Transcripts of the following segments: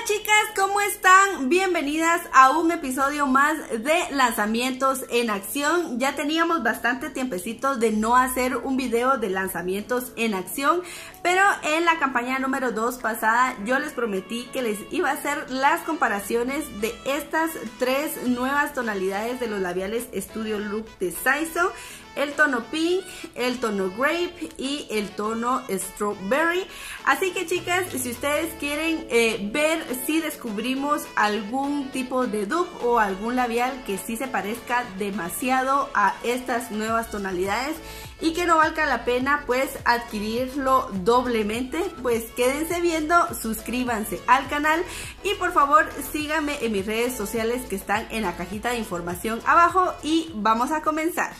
Hola chicas, ¿cómo están? Bienvenidas a un episodio más de lanzamientos en acción. Ya teníamos bastante tiempecito de no hacer un video de lanzamientos en acción, pero en la campaña número 2 pasada yo les prometí que les iba a hacer las comparaciones de estas tres nuevas tonalidades de los labiales Studio Look de Saison. El tono Pink, el tono Grape y el tono Strawberry. Así que chicas, si ustedes quieren ver si descubrimos algún tipo de dupe o algún labial que sí se parezca demasiado a estas nuevas tonalidades y que no valga la pena pues adquirirlo doblemente, pues quédense viendo, suscríbanse al canal y por favor síganme en mis redes sociales que están en la cajita de información abajo y vamos a comenzar.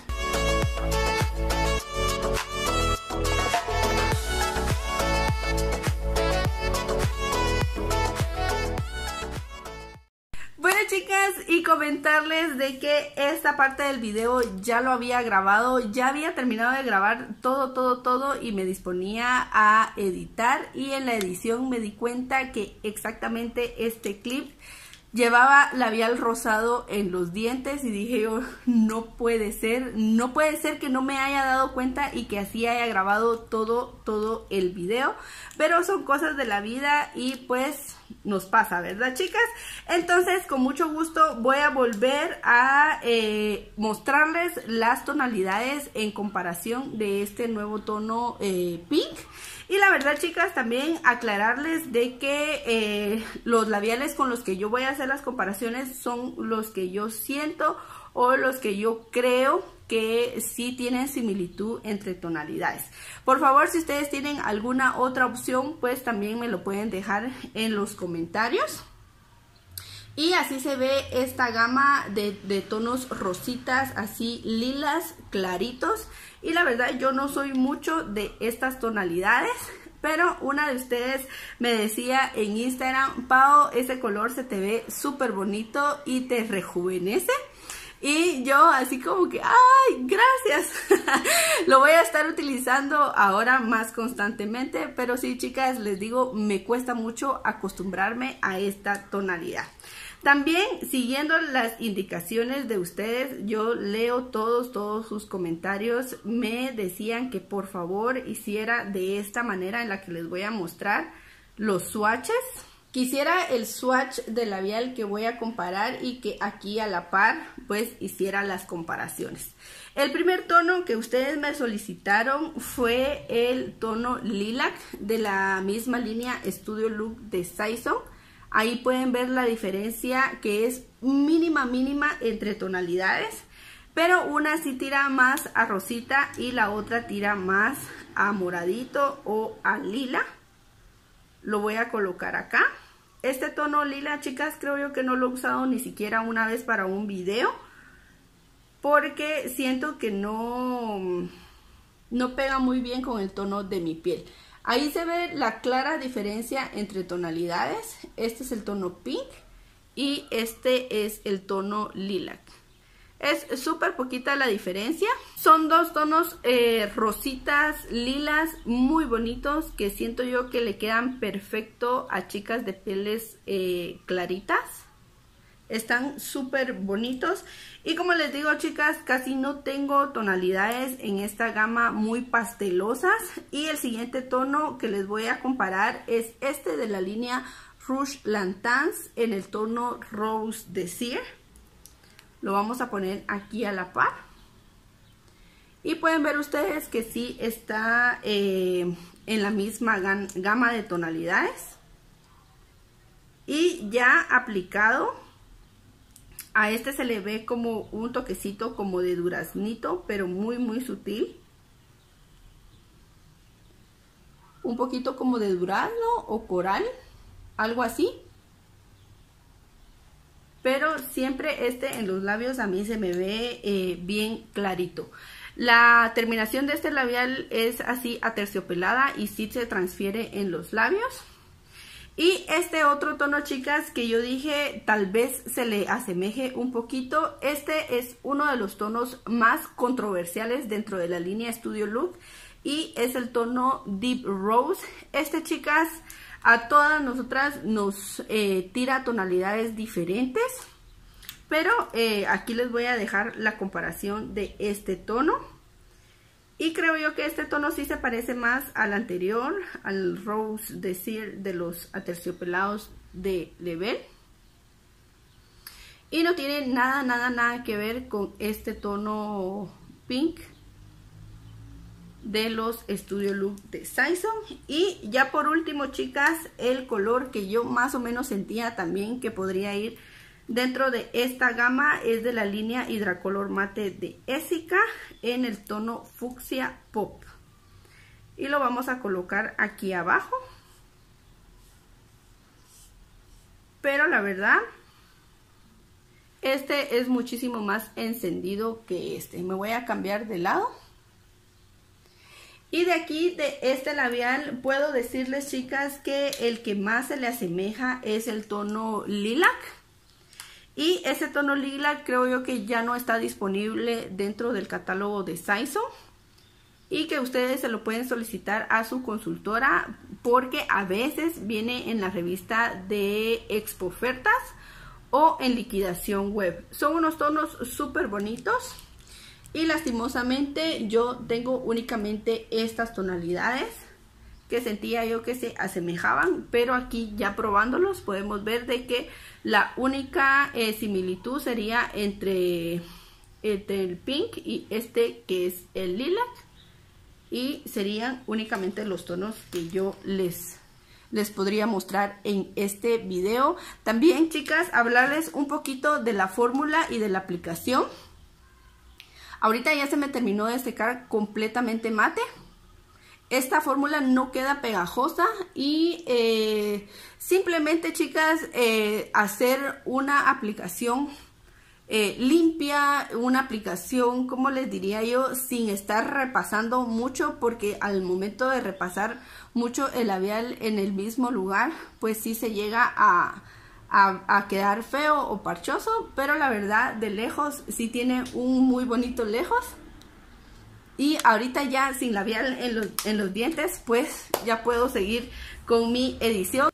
Bueno chicas, y comentarles de que esta parte del video ya lo había grabado, ya había terminado de grabar todo y me disponía a editar, y en la edición me di cuenta que exactamente este clip llevaba labial rosado en los dientes y dije yo, no puede ser que no me haya dado cuenta y que así haya grabado todo el video, pero son cosas de la vida y pues nos pasa, ¿verdad chicas? Entonces con mucho gusto voy a volver a mostrarles las tonalidades en comparación de este nuevo tono Pink. Y la verdad chicas, también aclararles de que los labiales con los que yo voy a hacer las comparaciones son los que yo siento o los que yo creo que sí tienen similitud entre tonalidades. Por favor, si ustedes tienen alguna otra opción, pues también me lo pueden dejar en los comentarios. Y así se ve esta gama de tonos rositas, así lilas, claritos. Y la verdad yo no soy mucho de estas tonalidades, pero una de ustedes me decía en Instagram, Pau, ese color se te ve súper bonito y te rejuvenece. Y yo así como que, ¡ay, gracias! Lo voy a estar utilizando ahora más constantemente, pero sí, chicas, les digo, me cuesta mucho acostumbrarme a esta tonalidad. También, siguiendo las indicaciones de ustedes, yo leo todos sus comentarios. Me decían que por favor hiciera de esta manera en la que les voy a mostrar los swatches. Quisiera el swatch de labial que voy a comparar y que aquí a la par pues hiciera las comparaciones. El primer tono que ustedes me solicitaron fue el tono Lilac de la misma línea Studio Look de Saison. Ahí pueden ver la diferencia que es mínima entre tonalidades, pero una sí tira más a rosita y la otra tira más a moradito o a lila. Lo voy a colocar acá. Este tono lila, chicas, creo yo que no lo he usado ni siquiera una vez para un video, porque siento que no pega muy bien con el tono de mi piel. Ahí se ve la clara diferencia entre tonalidades. Este es el tono Pink y este es el tono Lilac. Es súper poquita la diferencia. Son dos tonos rositas, lilas, muy bonitos, que siento yo que le quedan perfecto a chicas de pieles claritas. Están súper bonitos. Y como les digo, chicas, casi no tengo tonalidades en esta gama muy pastelosas. Y el siguiente tono que les voy a comparar es este de la línea Rouge Lantance en el tono Rose Desire. Lo vamos a poner aquí a la par. Y pueden ver ustedes que sí está en la misma gama de tonalidades. Y ya aplicado, a este se le ve como un toquecito como de duraznito, pero muy sutil. Un poquito como de durazno o coral, algo así. Pero siempre en los labios a mí se me ve bien clarito. La terminación de este labial es así aterciopelada y sí se transfiere en los labios. Y este otro tono, chicas, que yo dije tal vez se le asemeje un poquito. Este es uno de los tonos más controversiales dentro de la línea Studio Look y es el tono Deep Rose. Este, chicas, A todas nosotras nos tira tonalidades diferentes, pero aquí les voy a dejar la comparación de este tono. Y creo yo que este tono sí se parece más al anterior, al Rose Desert de los Aterciopelados de Lebel. Y no tiene nada que ver con este tono pink de los Studio Look de Saison. Y ya por último, chicas, el color que yo más o menos sentía también que podría ir dentro de esta gama es de la línea Hidracolor Mate de Essica en el tono Fucsia Pop. Y lo vamos a colocar aquí abajo. Pero la verdad, este es muchísimo más encendido que este. Me voy a cambiar de lado. Y de aquí, de este labial, puedo decirles, chicas, que el que más se le asemeja es el tono Lilac. Y ese tono Lilac creo yo que ya no está disponible dentro del catálogo de Saison. Y que ustedes se lo pueden solicitar a su consultora, porque a veces viene en la revista de Expo Ofertas o en liquidación web. Son unos tonos súper bonitos. Y lastimosamente yo tengo únicamente estas tonalidades que sentía yo que se asemejaban, pero aquí ya probándolos podemos ver de que la única similitud sería entre el pink y este que es el lilac, y serían únicamente los tonos que yo les podría mostrar en este video. También, chicas, hablarles un poquito de la fórmula y de la aplicación. Ahorita ya se me terminó de secar completamente mate. Esta fórmula no queda pegajosa y simplemente, chicas, hacer una aplicación limpia, una aplicación, como les diría yo, sin estar repasando mucho, porque al momento de repasar mucho el labial en el mismo lugar, pues sí se llega a quedar feo o parchoso, pero la verdad de lejos sí tiene un muy bonito lejos. Y ahorita ya sin labial en los dientes, pues ya puedo seguir con mi edición.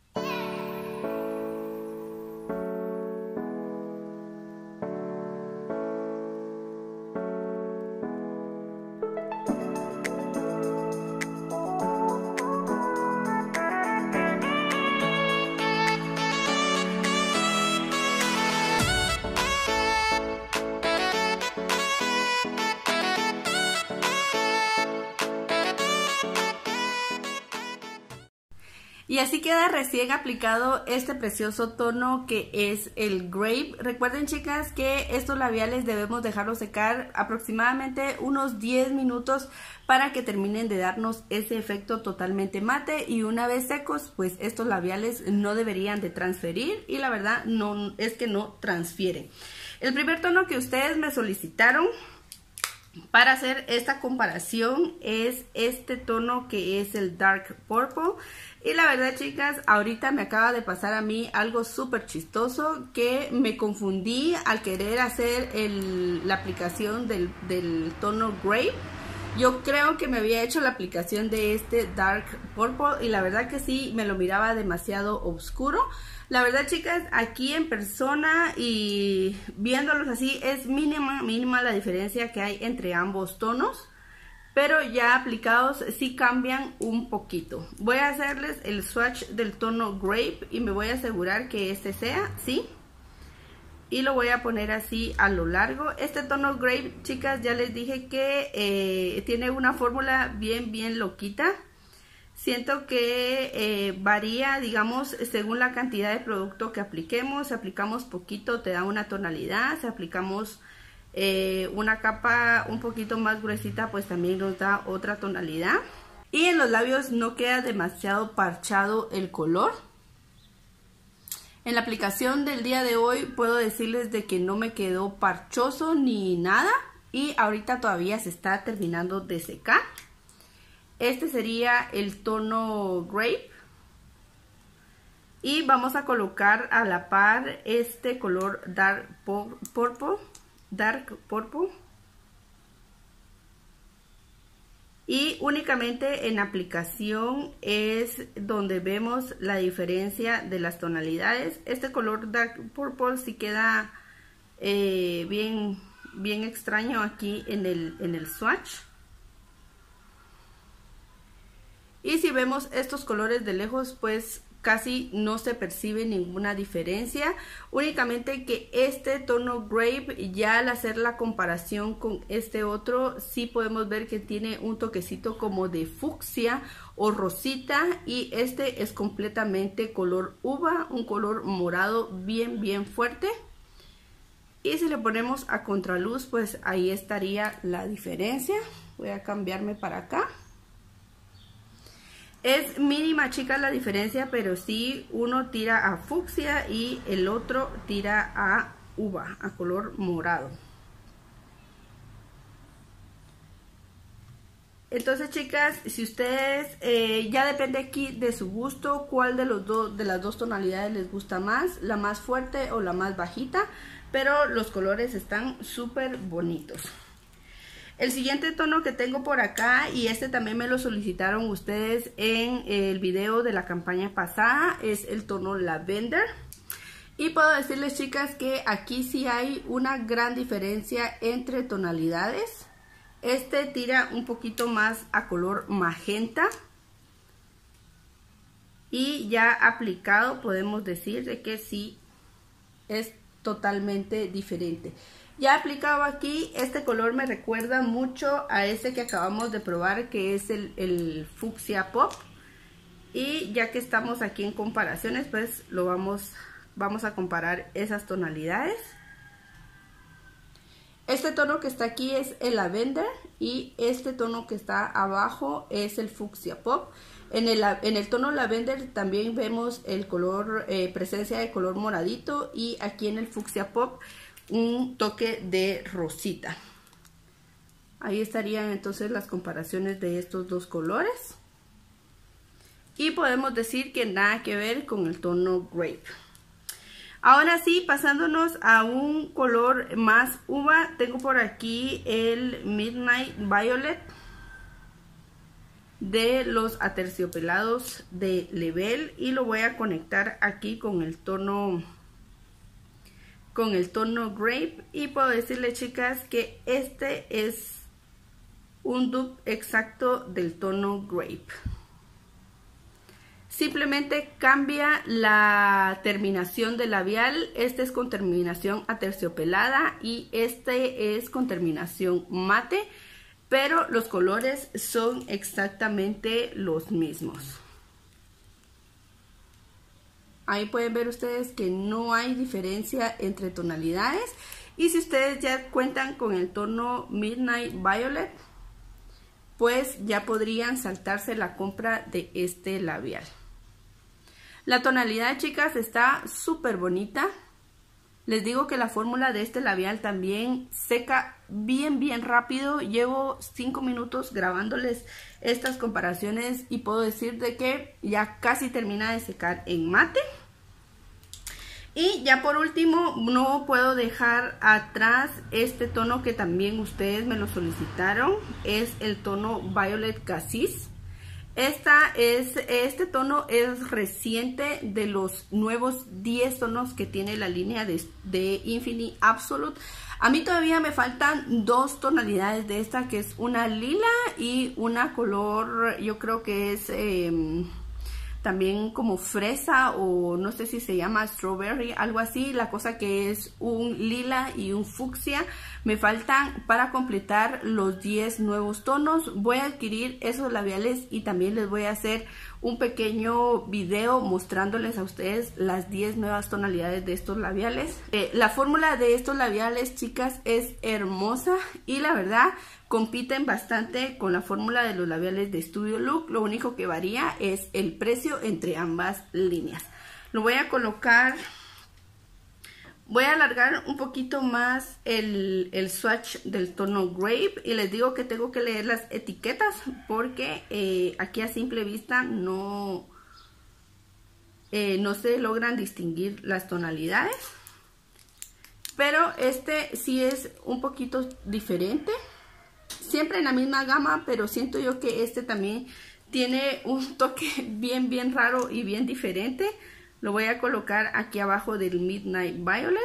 Y así queda recién aplicado este precioso tono que es el Grape. Recuerden, chicas, que estos labiales debemos dejarlos secar aproximadamente unos 10 minutos para que terminen de darnos ese efecto totalmente mate. Y una vez secos, pues estos labiales no deberían de transferir, y la verdad no es que no transfieren. El primer tono que ustedes me solicitaron para hacer esta comparación es este tono que es el Dark Purple. Y la verdad, chicas, ahorita me acaba de pasar a mí algo súper chistoso, que me confundí al querer hacer la aplicación del tono Grape. Yo creo que me había hecho la aplicación de este Dark Purple y la verdad que sí, me lo miraba demasiado oscuro. La verdad, chicas, aquí en persona y viéndolos así es mínima la diferencia que hay entre ambos tonos. Pero ya aplicados sí cambian un poquito. Voy a hacerles el swatch del tono Grape y me voy a asegurar que este sea, ¿sí? Y lo voy a poner así a lo largo. Este tono Grape, chicas, ya les dije que tiene una fórmula bien loquita. Siento que varía, digamos, según la cantidad de producto que apliquemos. Si aplicamos poquito te da una tonalidad, si aplicamos una capa un poquito más gruesita, pues también nos da otra tonalidad. Y en los labios no queda demasiado parchado el color. En la aplicación del día de hoy puedo decirles de que no me quedó parchoso ni nada, y ahorita todavía se está terminando de secar. Este sería el tono Grape. Y vamos a colocar a la par este color Dark Purple. y únicamente en aplicación es donde vemos la diferencia de las tonalidades. Este color Dark Purple sí queda bien extraño aquí en el swatch. Y si vemos estos colores de lejos, pues casi no se percibe ninguna diferencia, únicamente que este tono Grape, ya al hacer la comparación con este otro, sí podemos ver que tiene un toquecito como de fucsia o rosita, y este es completamente color uva, un color morado bien fuerte. Y si le ponemos a contraluz, pues ahí estaría la diferencia. Voy a cambiarme para acá. Es mínima, chicas, la diferencia, pero sí uno tira a fucsia y el otro tira a uva, a color morado. Entonces, chicas, si ustedes, ya depende aquí de su gusto, cuál de las dos tonalidades les gusta más, la más fuerte o la más bajita, pero los colores están súper bonitos. El siguiente tono que tengo por acá, y este también me lo solicitaron ustedes en el video de la campaña pasada, es el tono Lavender. Y puedo decirles, chicas, que aquí sí hay una gran diferencia entre tonalidades. Este tira un poquito más a color magenta. Y ya aplicado podemos decir de que sí es totalmente diferente. Ya aplicado aquí, este color me recuerda mucho a este que acabamos de probar, que es el Fucsia Pop. Y ya que estamos aquí en comparaciones, pues lo vamos a comparar esas tonalidades. Este tono que está aquí es el Lavender y este tono que está abajo es el Fucsia Pop. En el tono Lavender también vemos el color, presencia de color moradito, y aquí en el Fucsia Pop un toque de rosita. Ahí estarían entonces las comparaciones de estos dos colores. Y podemos decir que nada que ver con el tono Grape. Ahora sí, pasándonos a un color más uva, tengo por aquí el Midnight Violet de los aterciopelados de Lebel, y lo voy a conectar aquí con el tono Grape. Y puedo decirle, chicas, que este es un dupe exacto del tono Grape. Simplemente cambia la terminación del labial. Este es con terminación aterciopelada y este es con terminación mate, pero los colores son exactamente los mismos. Ahí pueden ver ustedes que no hay diferencia entre tonalidades. Y si ustedes ya cuentan con el tono Midnight Violet, pues ya podrían saltarse la compra de este labial. La tonalidad, chicas, está súper bonita. Les digo que la fórmula de este labial también seca bien rápido. Llevo 5 minutos grabándoles estas comparaciones y puedo decir de que ya casi termina de secar en mate. Y ya por último, no puedo dejar atrás este tono que también ustedes me lo solicitaron. Es el tono Violet Cassis. Este tono es reciente, de los nuevos 10 tonos que tiene la línea de Infinity Absolute. A mí todavía me faltan 2 tonalidades de esta, que es una lila y una color, yo creo que es también como fresa, o no sé si se llama strawberry, algo así. La cosa que es un lila y un fucsia. Me faltan para completar los 10 nuevos tonos. Voy a adquirir esos labiales y también les voy a hacer un pequeño video mostrándoles a ustedes las 10 nuevas tonalidades de estos labiales. La fórmula de estos labiales, chicas, es hermosa y la verdad compiten bastante con la fórmula de los labiales de Studio Look. Lo único que varía es el precio entre ambas líneas. Lo voy a colocar. Voy a alargar un poquito más el swatch del tono Grape, y les digo que tengo que leer las etiquetas porque aquí a simple vista no se logran distinguir las tonalidades. Pero este sí es un poquito diferente. siempre en la misma gama, pero siento yo que este también tiene un toque bien raro y bien diferente. Lo voy a colocar aquí abajo del Midnight Violet.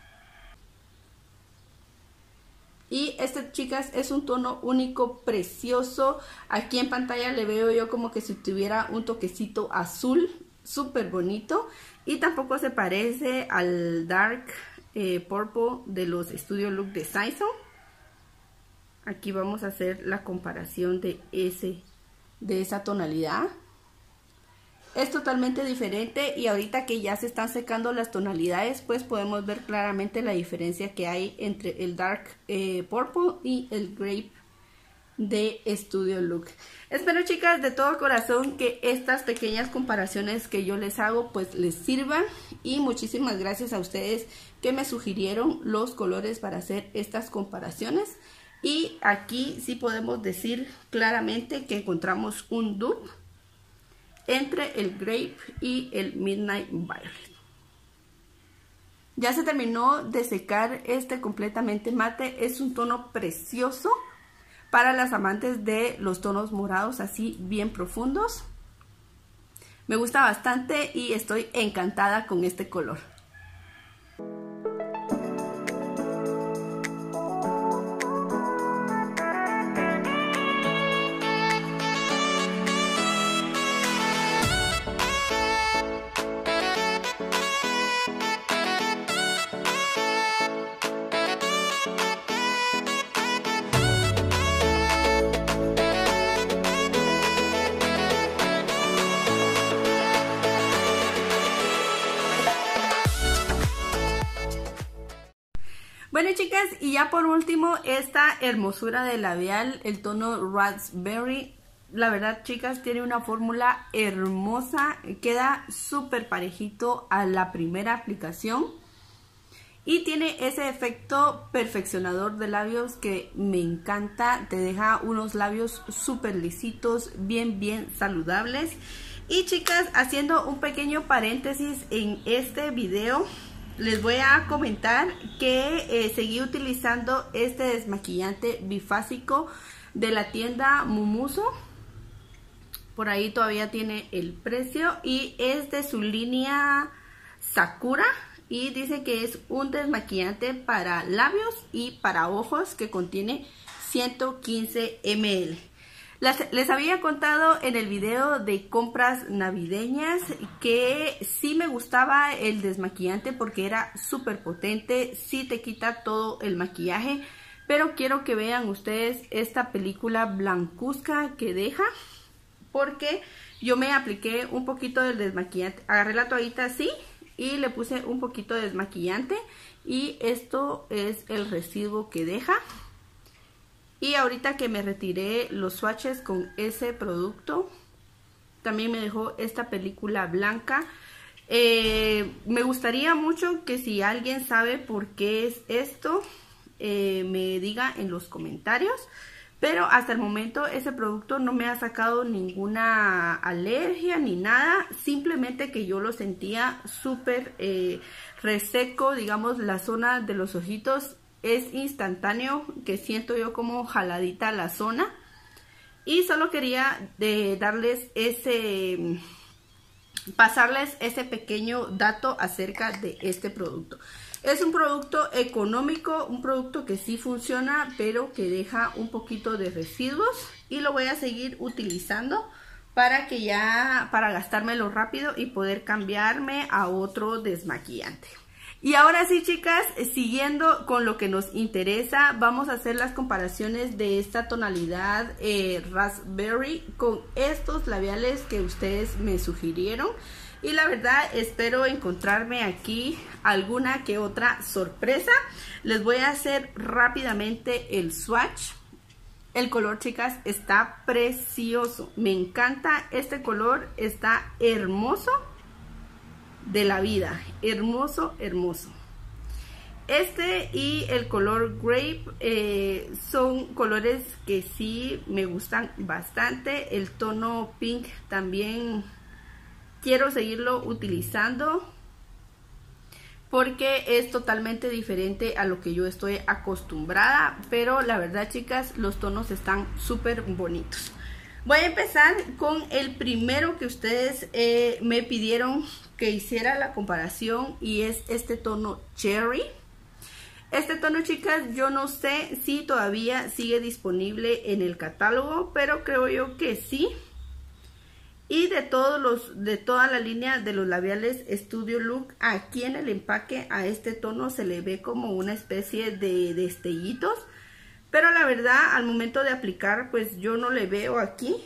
Y este, chicas, es un tono único, precioso. Aquí en pantalla le veo yo como que si tuviera un toquecito azul, súper bonito. Y tampoco se parece al Dark Purple de los Studio Look de Saison. Aquí vamos a hacer la comparación de esa tonalidad. Es totalmente diferente y ahorita que ya se están secando las tonalidades, pues podemos ver claramente la diferencia que hay entre el Dark Purple y el Grape de Studio Look. Espero, chicas, de todo corazón que estas pequeñas comparaciones que yo les hago pues les sirvan, y muchísimas gracias a ustedes que me sugirieron los colores para hacer estas comparaciones. Y aquí sí podemos decir claramente que encontramos un dupe entre el Grape y el Midnight Violet. Ya se terminó de secar este completamente mate. Es un tono precioso para las amantes de los tonos morados así bien profundos. Me gusta bastante y estoy encantada con este color. Bueno, chicas, y ya por último, esta hermosura de labial, el tono Raspberry. La verdad, chicas, tiene una fórmula hermosa, queda súper parejito a la primera aplicación. Y tiene ese efecto perfeccionador de labios que me encanta. Te deja unos labios súper lisitos, bien saludables. Y, chicas, haciendo un pequeño paréntesis en este video, les voy a comentar que seguí utilizando este desmaquillante bifásico de la tienda Mumuso. Por ahí todavía tiene el precio y es de su línea Sakura. Y dice que es un desmaquillante para labios y para ojos que contiene 115 ml. Les había contado en el video de compras navideñas que sí me gustaba el desmaquillante porque era súper potente, sí te quita todo el maquillaje, pero quiero que vean ustedes esta película blancuzca que deja, porque yo me apliqué un poquito del desmaquillante, agarré la toallita así y le puse un poquito de desmaquillante y esto es el residuo que deja. Y ahorita que me retiré los swatches con ese producto, también me dejó esta película blanca. Me gustaría mucho que si alguien sabe por qué es esto, me diga en los comentarios. Pero hasta el momento ese producto no me ha sacado ninguna alergia ni nada. Simplemente que yo lo sentía súper reseco, digamos, la zona de los ojitos. Es instantáneo que siento yo como jaladita la zona. Y solo quería darles pasarles ese pequeño dato acerca de este producto. Es un producto económico, un producto que sí funciona, pero que deja un poquito de residuos. Y lo voy a seguir utilizando para gastármelo rápido y poder cambiarme a otro desmaquillante. Y ahora sí, chicas, siguiendo con lo que nos interesa, vamos a hacer las comparaciones de esta tonalidad Raspberry con estos labiales que ustedes me sugirieron. Y la verdad espero encontrarme aquí alguna que otra sorpresa. Les voy a hacer rápidamente el swatch. El color, chicas, está precioso. Me encanta este color, está hermoso. De la vida, hermoso. Este y el color Grape son colores que sí me gustan bastante. El tono Pink también quiero seguirlo utilizando. porque es totalmente diferente a lo que yo estoy acostumbrada, pero la verdad, chicas, los tonos están súper bonitos. Voy a empezar con el primero que ustedes me pidieron que hiciera la comparación, y es este tono Cherry. Este tono, chicas, yo no sé si todavía sigue disponible en el catálogo, pero creo yo que sí. Y de toda la línea de los labiales Studio Look, aquí en el empaque a este tono se le ve como una especie de destellitos, pero la verdad al momento de aplicar pues yo no le veo aquí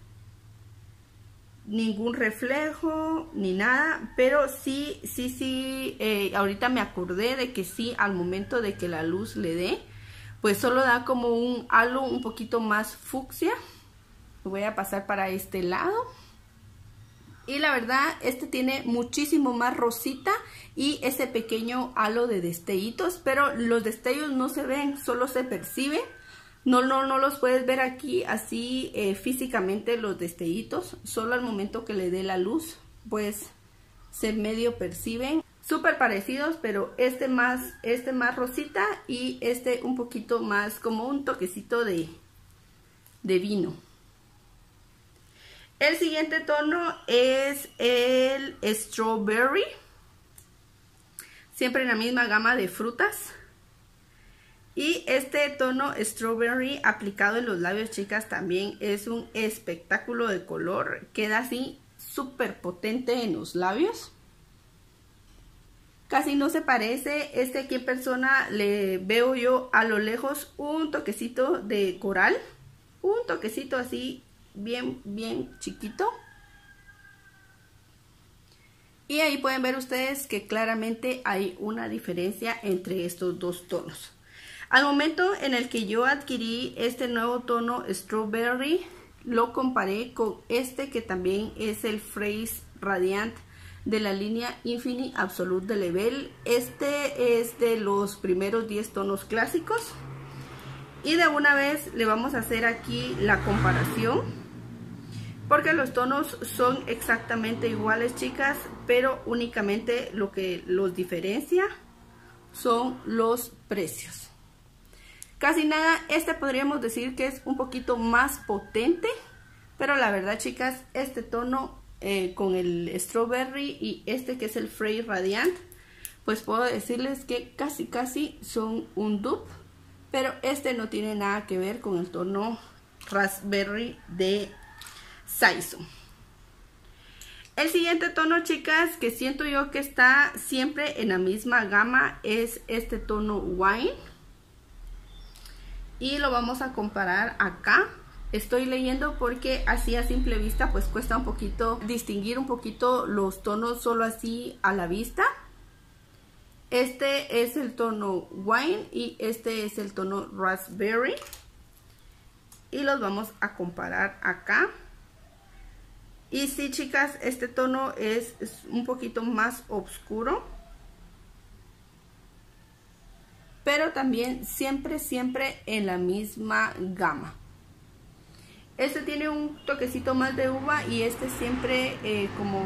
ningún reflejo ni nada, pero sí, ahorita me acordé de que sí, al momento de que la luz le dé, pues solo da como un halo un poquito más fucsia. Voy a pasar para este lado. Y la verdad, este tiene muchísimo más rosita y ese pequeño halo de destellitos, pero los destellos no se ven, solo se perciben. No los puedes ver aquí así físicamente los destellitos, solo al momento que le dé la luz, pues se medio perciben. Súper parecidos, pero este más rosita y este un poquito más como un toquecito de vino. El siguiente tono es el Strawberry, siempre en la misma gama de frutas. Y este tono Strawberry aplicado en los labios, chicas, también es un espectáculo de color. Queda así súper potente en los labios. Casi no se parece. Este aquí en persona le veo yo a lo lejos un toquecito de coral. Un toquecito así bien chiquito. Y ahí pueden ver ustedes que claramente hay una diferencia entre estos dos tonos. Al momento en el que yo adquirí este nuevo tono Strawberry, lo comparé con este que también es el Fresh Radiant de la línea Infinity Absolute de Level. Este es de los primeros 10 tonos clásicos. Y de una vez le vamos a hacer aquí la comparación, porque los tonos son exactamente iguales, chicas, pero únicamente lo que los diferencia son los precios. Casi nada, este podríamos decir que es un poquito más potente, pero la verdad, chicas, este tono con el Strawberry y este que es el Fresh Radiant, pues puedo decirles que casi son un dupe, pero este no tiene nada que ver con el tono Raspberry de Saison. El siguiente tono, chicas, que siento yo que está siempre en la misma gama, es este tono Wine. Y lo vamos a comparar acá. Estoy leyendo porque así a simple vista pues cuesta un poquito distinguir un poquito los tonos solo así a la vista. Este es el tono Wine y este es el tono Raspberry. Y los vamos a comparar acá. Y sí, chicas, este tono es un poquito más oscuro, pero también siempre en la misma gama. Este tiene un toquecito más de uva y este siempre como...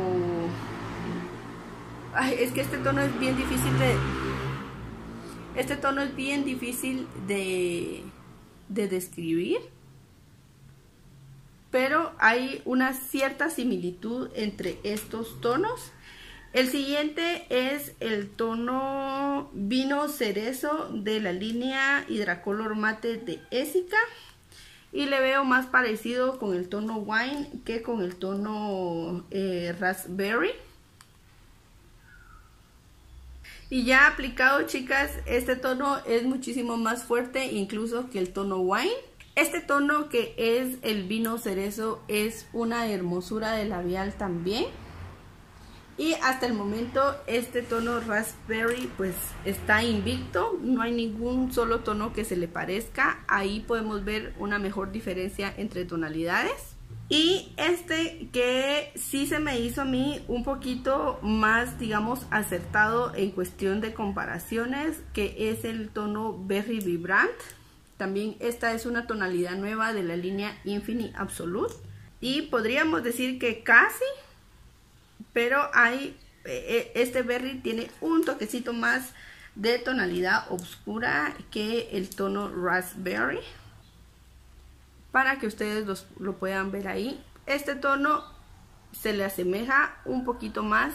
Ay, es que este tono es bien difícil de... Este tono es bien difícil de describir, pero hay una cierta similitud entre estos tonos. El siguiente es el tono Vino Cerezo de la línea Hydracolor Mate de Essica. Y le veo más parecido con el tono Wine que con el tono Raspberry. Y ya aplicado, chicas, este tono es muchísimo más fuerte incluso que el tono Wine. Este tono que es el Vino Cerezo es una hermosura de labial también. Y hasta el momento este tono Raspberry pues está invicto, no hay ningún solo tono que se le parezca. Ahí podemos ver una mejor diferencia entre tonalidades. Y este que sí se me hizo a mí un poquito más, digamos, acertado en cuestión de comparaciones, que es el tono Berry Vibrant. También esta es una tonalidad nueva de la línea Infinity Absolute. Y podríamos decir que casi... pero hay este berry tiene un toquecito más de tonalidad oscura que el tono raspberry, para que ustedes lo puedan ver ahí. Este tono se le asemeja un poquito más,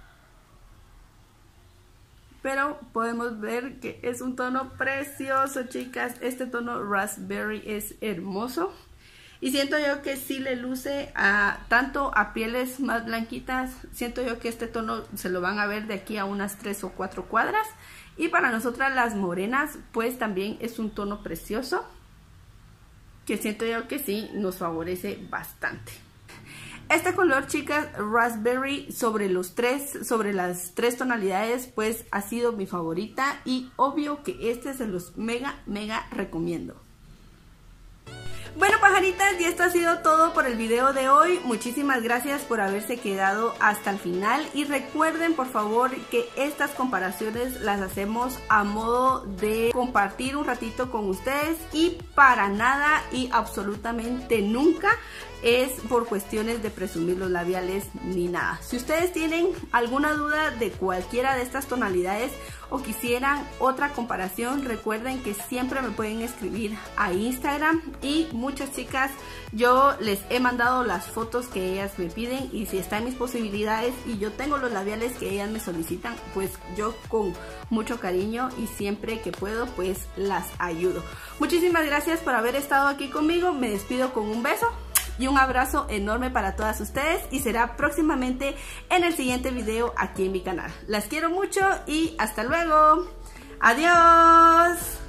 pero podemos ver que es un tono precioso, chicas. Este tono raspberry es hermoso y siento yo que sí le luce tanto a pieles más blanquitas. Siento yo que este tono se lo van a ver de aquí a unas 3 o 4 cuadras, y para nosotras las morenas pues también es un tono precioso que siento yo que sí nos favorece bastante. Este color, chicas, raspberry, sobre las tres tonalidades, pues ha sido mi favorita, y obvio que este se los mega recomiendo. Bueno, pajaritas, y esto ha sido todo por el video de hoy. Muchísimas gracias por haberse quedado hasta el final, y recuerden por favor que estas comparaciones las hacemos a modo de compartir un ratito con ustedes, y para nada y absolutamente nunca es por cuestiones de presumir los labiales ni nada. Si ustedes tienen alguna duda de cualquiera de estas tonalidades o quisieran otra comparación, recuerden que siempre me pueden escribir a Instagram, y muchas chicas yo les he mandado las fotos que ellas me piden, y si está en mis posibilidades y yo tengo los labiales que ellas me solicitan, pues yo con mucho cariño y siempre que puedo pues las ayudo. Muchísimas gracias por haber estado aquí conmigo. Me despido con un beso y un abrazo enorme para todas ustedes, y será próximamente en el siguiente video aquí en mi canal. Las quiero mucho y hasta luego. Adiós.